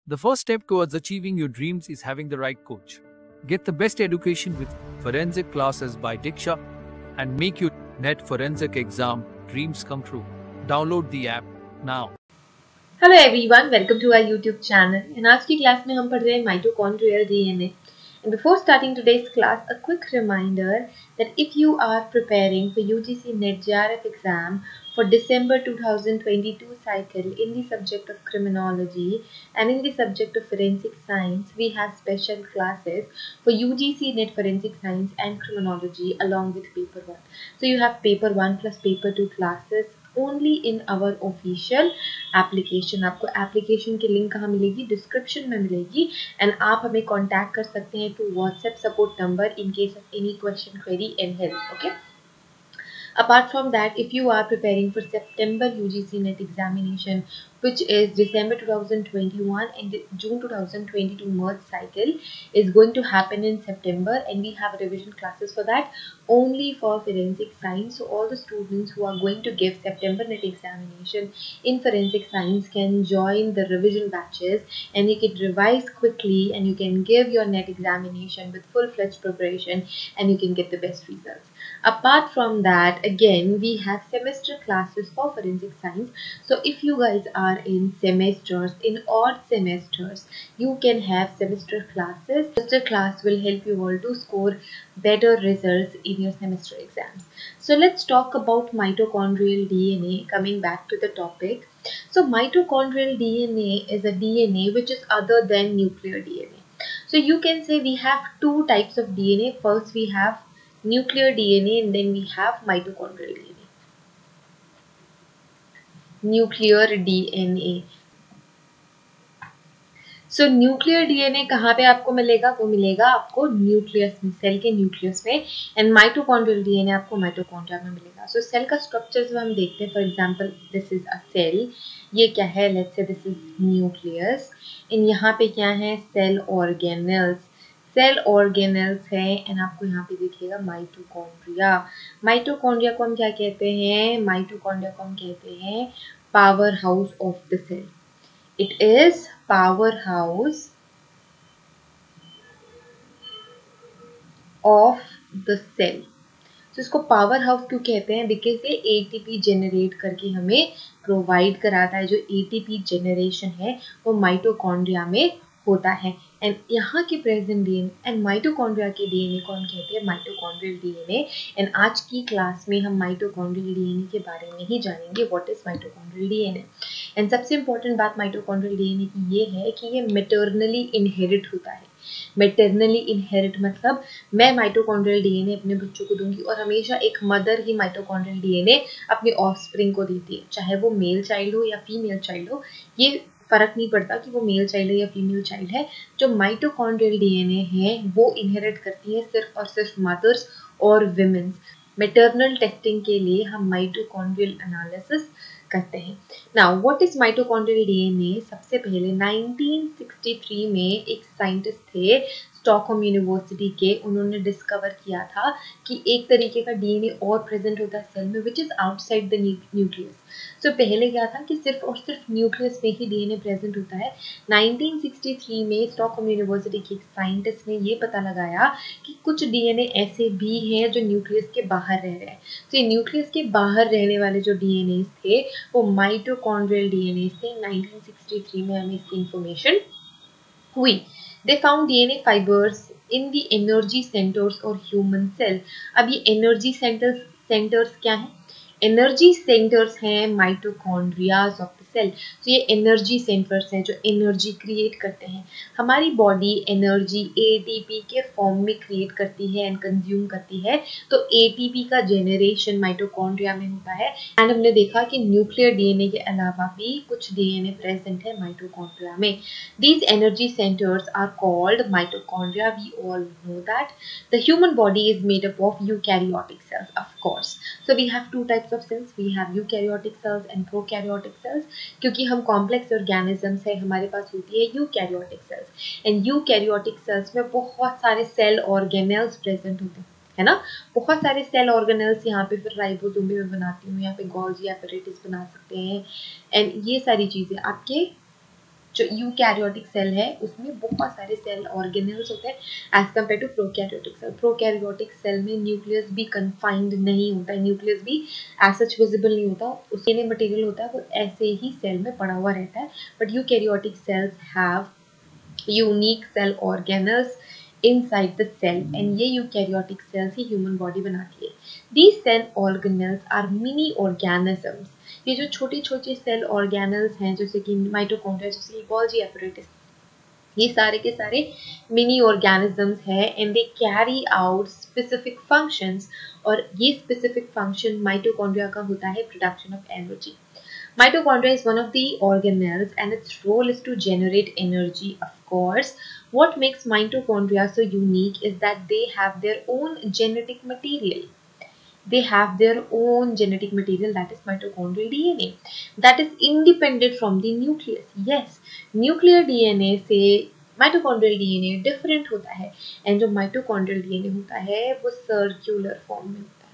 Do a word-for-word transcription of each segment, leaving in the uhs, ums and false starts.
The first step towards achieving your dreams is having the right coach. Get the best education with forensic classes by Diksha and make your NET forensic exam dreams come true. Download the app now. Hello everyone, welcome to our YouTube channel. In आज की class में हम पढ़ रहे हैं mitochondrial D N A. And before starting today's class, a quick reminder that if you are preparing for U G C NET J R F exam for December two thousand twenty-two cycle in the subject of criminology and in the subject of forensic science, we have special classes for U G C NET forensic science and criminology along with paper one. So you have paper one plus paper two classes only in our official application. आपको application की link कहाँ मिलेगी? Description में मिलेगी and आप हमें contact कर सकते हैं to WhatsApp support number in case of any question, query and help. Okay. Apart from that, if you are preparing for September U G C NET examination, which is December two thousand twenty-one and June two thousand twenty-two merge cycle is going to happen in September, and we have revision classes for that only for forensic science. So all the students who are going to give September NET examination in forensic science can join the revision batches and you can revise quickly and you can give your NET examination with full-fledged preparation and you can get the best results. Apart from that, again, we have semester classes for forensic science. So if you guys are in semesters, in odd semesters, you can have semester classes. Semester class will help you all to score better results in your semester exams. So let's talk about mitochondrial D N A, coming back to the topic. So mitochondrial D N A is a D N A which is other than nuclear D N A. So you can say we have two types of D N A. First we have nuclear D N A and then we have mitochondrial D N A. Nuclear D N A. So nuclear DNA कहाँ पे आपको मिलेगा? वो मिलेगा आपको nucleus में, cell के nucleus में, एंड माइटोकॉन्ड्रियल डीएनए आपको माइटोकॉन्ड्रिया में मिलेगा. सो so, सेल का स्ट्रक्चर जब हम देखते हैं, for example this is a cell, ये क्या है? Let's say this is nucleus, इन यहाँ पे क्या है? सेल ऑर्गेनेल्स, सेल ऑर्गेनेल्स है, एंड आपको यहाँ पे देखिएगा माइटोकॉन्ड्रिया. माइटोकॉन्ड्रिया को हम क्या कहते हैं? माइटोकॉन्ड्रिया को हम कहते हैं power house of the cell. It is powerhouse of the cell. So इसको पावर हाउस क्यों कहते हैं? बिकॉज ये एटीपी जनरेट करके हमें प्रोवाइड कराता है. जो एटीपी जनरेशन है वो माइटोकॉन्ड्रिया में होता है. एंड यहाँ के प्रेजेंट डीएनए एंड माइटोकॉन्ड्रिया के डीएनए को हम कहते हैं माइटोकॉन्ड्रियल डीएनए. एंड आज की क्लास में हम माइटोकॉन्ड्रियल डीएनए के बारे में ही जानेंगे. What is mitochondrial DNA? And सबसे इंपॉर्टेंट बात माइटोकॉन्ड्रियल डीएनए की ये है कि ये मैटरनली इनहेरिट होता है. मैटरनली इनहेरिट मतलब मैं माइटोकॉन्ड्रियल डीएनए अपने बच्चों को दूंगी और हमेशा एक मदर ही माइटोकॉन्ड्रियल डीएनए अपने ऑफस्प्रिंग को देती है, चाहे वो मेल चाइल्ड हो या फीमेल चाइल्ड हो. ये फर्क नहीं पड़ता कि वो मेल चाइल्ड है या फीमेल चाइल्ड है. जो माइटोकॉन्ड्रियल डीएनए है वो इनहेरिट करती है सिर्फ और सिर्फ मदर्स और विमेन्स. मैटरनल टेस्टिंग के लिए हम माइटोकॉन्ड्रियल एनालिसिस करते हैं. Now what is mitochondrial DNA? सबसे पहले नाइनटीन सिक्सटी थ्री में एक साइंटिस्ट थे स्टॉकहोम यूनिवर्सिटी के, उन्होंने डिस्कवर किया था कि एक तरीके का डीएनए और प्रेजेंट होता है सेल में which is outside the nucleus. So पहले क्या था कि सिर्फ और सिर्फ न्यूक्लियस में ही डीएनए प्रेजेंट होता है. नाइनटीन सिक्सटी थ्री में स्टॉकहोम यूनिवर्सिटी के एक साइंटिस्ट ने ये पता लगाया कि कुछ डीएनए ऐसे भी हैं जो न्यूक्लियस के बाहर रह रहे हैं. तो ये न्यूक्लियस के बाहर रहने वाले जो डीएनए थे वो माइटोकॉन्ड्रियल डीएनए थे. नाइनटीन सिक्सटी थ्री में हमें इसकी इंफॉर्मेशन हुई. They found D N A fibers in the energy centers or human cell. अब ये energy centers centers क्या है? एनर्जी सेंटर्स हैं माइटोकॉन्ड्रियाज ऑफ द सेल. तो ये एनर्जी सेंटर्स हैं जो एनर्जी क्रिएट करते हैं. हमारी बॉडी एनर्जी एटीपी के फॉर्म में क्रिएट करती है एंड कंज्यूम करती है. तो एटीपी का जेनरेशन माइटोकॉन्ड्रिया में होता है. एंड हमने देखा कि न्यूक्लियर डीएनए के अलावा भी कुछ डीएनए प्रेजेंट है माइटोकॉन्ड्रिया में. These energy centres are called mitochondria. We all know that the human body is made up of eukaryotic cells. Of course, so we have two types of cells. We have eukaryotic cells and prokaryotic cells. क्योंकि हम complex organisms है, हमारे पास होती है eukaryotic cells. And eukaryotic cells में बहुत सारे cell organelles present होते हैं, है ना? बहुत सारे सेल ऑर्गेनेल्स यहाँ पे फिर राइबोसोम भी मैं बनाती हूँ, यहाँ पे गोल्गी एपैरेटस बना सकते हैं. एंड ये सारी चीजें आपके जो यूकैरियोटिक सेल है उसमें बहुत सारे सेल ऑर्गेनेल्स होते हैं as compare to prokaryotic cell. Prokaryotic cell में न्यूक्लियस भी कन्फाइंड नहीं होता है, न्यूक्लियस भी एज सच विजिबल नहीं होता, उसके मटेरियल होता है वो ऐसे ही सेल में पड़ा हुआ रहता है। But eukaryotic cells have unique cell organelles inside the cell and ये eukaryotic cells ही human body बनाती है। These cell organelles are mini organisms। ये जो छोटे छोटे सेल ऑर्गेनल्स हैं जैसे कि माइटोकॉन्ड्रिया, जैसे कि गोल्जी एपरेटिस, ये सारे के सारे मिनी ऑर्गेनिजम्स हैं and they carry out specific functions, और ये स्पेसिफिक फंक्शन माइटोकॉन्ड्रिया का होता है production of energy. Mitochondria is one of the organelles and its role is to generate energy, of course. What makes mitochondria so unique is that they have their own genetic material. They have their own genetic material, that is mitochondrial D N A, that is independent from the nucleus. Yes, nuclear D N A से mitochondrial D N A different होता है, and जो mitochondrial D N A होता है वो circular form में होता है,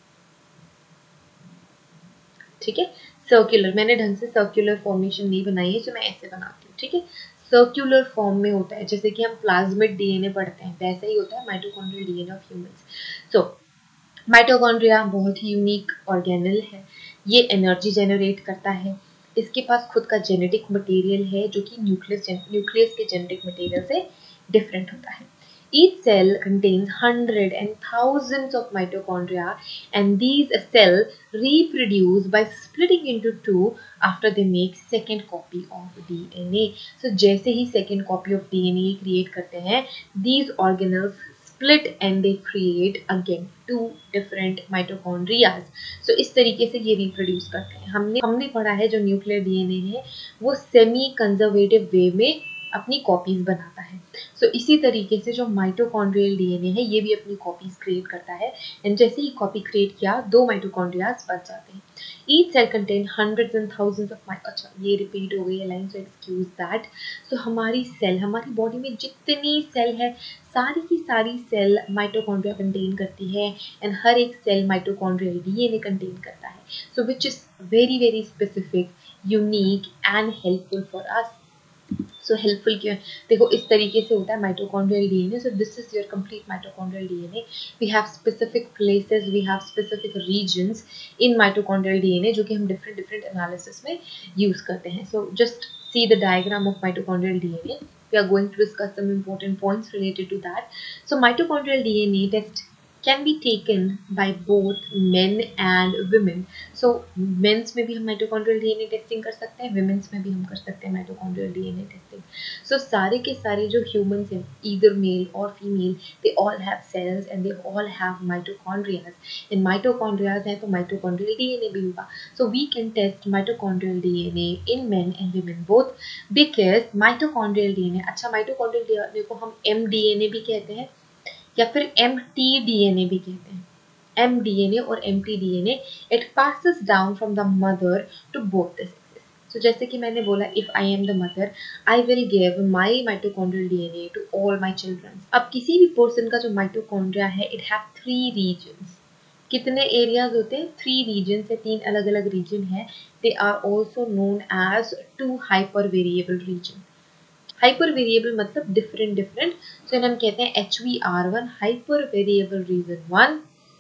ठीक है। सर्कुलर, मैंने ढंग से सर्कुलर फॉर्मेशन नहीं बनाई है, जो मैं ऐसे बनाती हूँ, ठीक है। सर्कुलर फॉर्म में होता है, जैसे कि हम प्लाज्मिड डीएनए पढ़ते हैं वैसा ही होता है mitochondrial DNA of humans. So mitochondria बहुत ही यूनिक ऑर्गेनल है, ये एनर्जी जनरेट करता है, इसके पास खुद का जेनेटिक मटेरियल है जो कि न्यूक्लियस न्यूक्लियस के जेनेटिक मटेरियल से डिफरेंट होता है। Each cell contains hundreds and thousands of mitochondria, and these cells reproduce by splitting into two after they make second copy of D N A. So जैसे ही second copy of D N A create करते हैं, these organelles split and they create again two different mitochondria. So इस तरीके से ये reproduce करते हैं। हमने हमने पढ़ा है जो nuclear D N A है वो semi conservative way में अपनी कॉपीज बनाता है। सो so, इसी तरीके से जो माइटोकॉन्ड्रियल डीएनए है ये भी अपनी कॉपीज क्रिएट करता है, एंड जैसे ही कॉपी क्रिएट किया दो माइटोकॉन्ड्रियाज बच जाते हैं। Each cell contain hundreds and thousands of mito अच्छा ये रिपीट हो गई है line, so excuse that. So हमारी सेल, हमारी बॉडी में जितनी सेल है सारी की सारी सेल माइटोकॉन्ड्रिया कंटेन करती है, एंड हर एक सेल माइटोकॉन्ड्रियल डीएनए कंटेन करता है, so which is very very specific, unique and helpful for us. So helpful क्यों है, देखो इस तरीके से होता है mitochondrial DNA. So this is your complete mitochondrial DNA. We have specific places, we have specific regions in mitochondrial DNA जो कि हम डिफरेंट डिफरेंट एनालिसिस में यूज करते हैं। So just see the diagram of mitochondrial DNA. We are going to discuss some important points related to that. So mitochondrial D N A test can be taken by both men and women. So men's में भी हम mitochondrial D N A testing कर सकते हैं, women's में भी हम कर सकते हैं mitochondrial D N A testing. So सारे के सारे जो humans हैं, either male or female, they all have cells and they all have mitochondria. And mitochondria हैं तो mitochondrial D N A भी होगा. So we can test mitochondrial D N A in men and women both, because mitochondrial D N A, अच्छा mitochondrial D N A को हम M D N A भी कहते हैं या फिर M T D N A भी कहते हैं। M D N A और M T D N A, it passes down from the mother to both the sexes. So जैसे कि मैंने बोला, if I am the mother, I will give my mitochondrial D N A to all my children. अब किसी भी person का जो mitochondria है, it have three regions. कितने एरियाज होते हैं? थ्री रीजन से, तीन अलग अलग रीजन है। They are also known as two hyper variable region. Hyper variable मतलब डिफरेंट डिफरेंट, सो हम कहते हैं H V R one hyper variable region one,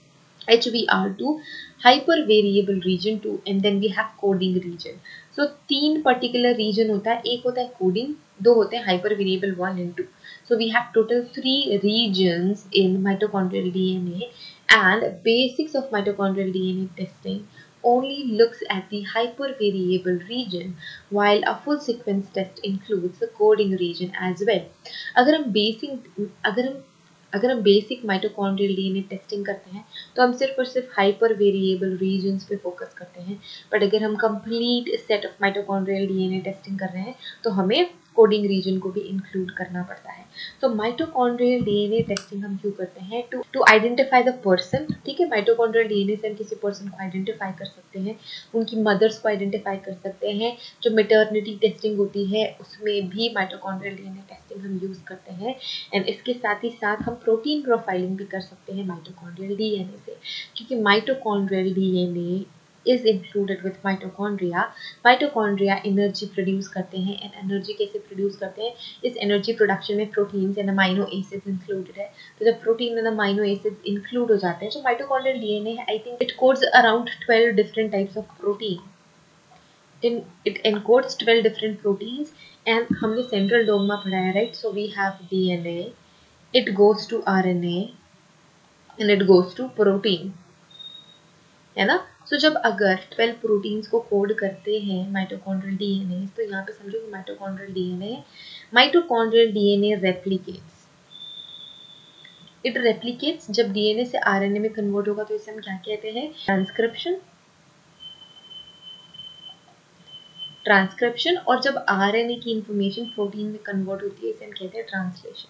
H V R two hyper variable region two, and then we have coding region. So तीन particular reason होता है, एक होता है कोडिंग, दो होते हैं hyper variable one and two. So we have total three regions in mitochondrial D N A, and basics of mitochondrial D N A testing only looks at the hypervariable region, while a full sequence test includes the coding region as well. अगर हम basic अगर हम अगर हम basic mitochondrial DNA testing करते हैं तो हम सिर्फ और सिर्फ हाइपर वेरिएबल रीजन्स पे फोकस करते हैं, बट अगर हम complete set of mitochondrial DNA testing कर रहे हैं तो हमें कोडिंग रीजन को भी इंक्लूड करना पड़ता है। तो माइटोकॉन्ड्रियल डीएनए टेस्टिंग हम क्यों करते हैं? To to identify the person, ठीक है। माइटोकॉन्ड्रियल डीएनए से हम किसी पर्सन को आइडेंटिफाई कर सकते हैं, उनकी मदर्स को आइडेंटिफाई कर सकते हैं। जो मेटर्निटी टेस्टिंग होती है उसमें भी माइटोकॉन्ड्रियल डीएनए टेस्टिंग हम यूज करते हैं, एंड इसके साथ ही साथ हम प्रोटीन प्रोफाइलिंग भी कर सकते हैं माइटोकॉन्ड्रियल डीएनए से, क्योंकि mitochondrial DNA is included with mitochondria. Mitochondria energy produce करते हैं, and energy कैसे produce करते हैं? इस energy production में proteins and amino acids included है. तो जब protein and amino acids include हो जाते हैं, तो mitochondrial D N A I think it codes around twelve different types of protein. In, it encodes twelve different proteins, and हमने central dogma पढ़ा है, right? So we have D N A, it goes to R N A, and it goes to protein, है ना? So जब अगर twelve proteins को code करते हैं mitochondrial D N A, तो यहाँ पे समझो कि mitochondrial D N A, mitochondrial D N A replicates. It replicates. जब D N A से R N A में कन्वर्ट होगा तो इसे हम क्या कहते हैं? ट्रांसक्रिप्शन. ट्रांसक्रिप्शन. और जब R N A की इंफॉर्मेशन प्रोटीन में कन्वर्ट होती है, इसे हम कहते हैं ट्रांसलेशन.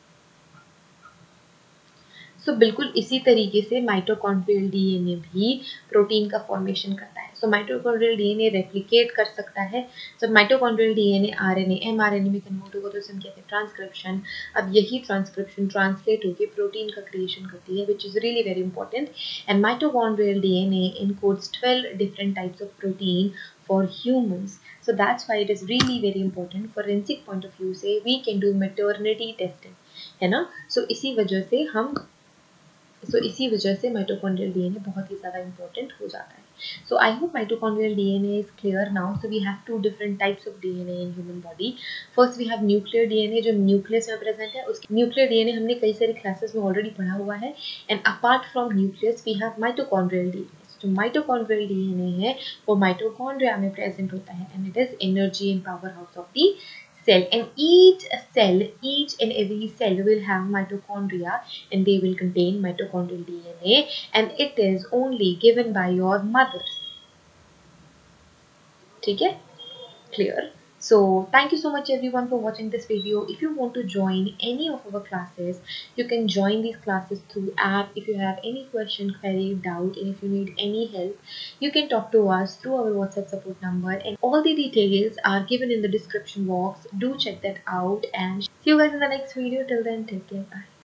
सो so, बिल्कुल इसी तरीके से माइटोकॉन्ड्रियल डीएनए भी प्रोटीन का फॉर्मेशन करता है. सो माइटोकॉन्ड्रियल डीएनए रेप्लिकेट कर सकता है. जब माइटोकॉन्ड्रियल डीएनए आरएनए एमआरएनए में कन्वर्ट होगा तो इसे हम कहते हैं ट्रांसक्रिप्शन. अब यही ट्रांसक्रिप्शन ट्रांसलेट होकर प्रोटीन का क्रिएशन करती है, which is really very important. And mitochondrial DNA encodes twelve different types of protein for humans. So that's why it is really very important. Forensic point of view से we can do maternity testing, है ना? So इसी वजह से हम सो so, इसी वजह से माइटोकॉन्ड्रियल डीएनए बहुत ही ज़्यादा इंपॉर्टेंट हो जाता है. So I hope mitochondrial DNA is clear now. So we have two different types of DNA in human body. First we have nuclear DNA जो न्यूक्लियस में प्रेजेंट है. उसके न्यूक्लियर डीएनए हमने कई सारी क्लासेस में ऑलरेडी पढ़ा हुआ है. And apart from nucleus we have mitochondrial DNA. जो माइटोकॉन्ड्रियल डीएनए है वो माइटोकॉन्ड्रिया में प्रेजेंट होता है, and it is energy and power house of the cell. And each cell, each and every cell will have mitochondria, and they will contain mitochondrial D N A, and it is only given by your mothers. ठीक है? Clear? So thank you so much everyone for watching this video. If you want to join any of our classes, you can join these classes through app. If you have any question, query, doubt, and if you need any help, you can talk to us through our WhatsApp support number, and all the details are given in the description box. Do check that out, and see you guys in the next video. Till then, take care. Bye.